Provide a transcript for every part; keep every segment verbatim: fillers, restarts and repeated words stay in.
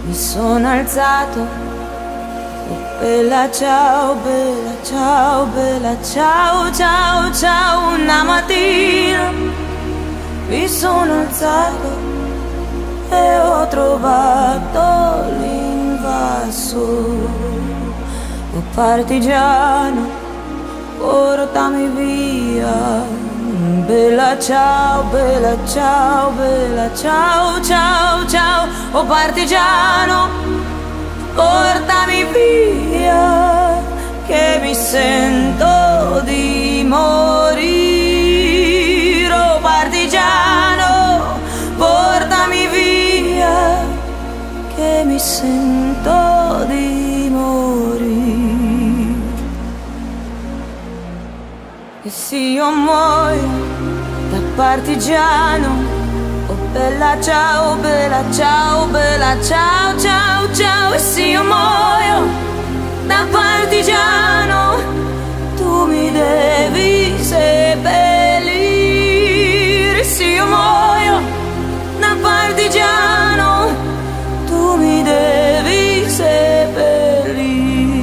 mi sono alzato. Oh bella ciao, bella ciao, bella ciao, ciao, ciao. Una mattina mi sono alzato e ho trovato l'invaso. Oh partigiano, portami via. Bella ciao, bella ciao, bella ciao, ciao, ciao. Oh partigiano, portami via, che mi sento di morire. Oh partigiano, portami via, che mi sento di morire. E se io muoio da partigiano, oh bella ciao, bella ciao, bella ciao, ciao, ciao. E se io muoio da partigiano, tu mi devi seppellire. E se io muoio da partigiano, tu mi devi seppellire.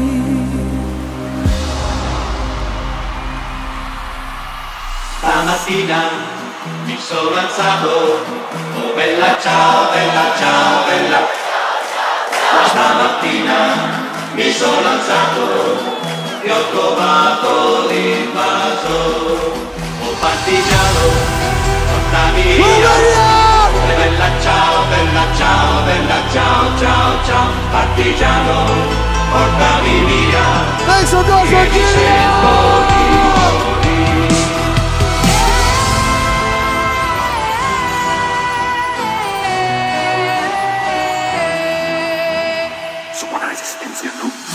Stamattina mi sono alzato, oh bella ciao, bella ciao, bella. Stamattina mi sono alzato e ho trovato l'invaso. Oh partigiano, portami via. Bella ciao, bella ciao, bella ciao, ciao, ciao. Partigiano, portami via. Penso dopo che mi sento di morire. Su buona resistenza, no?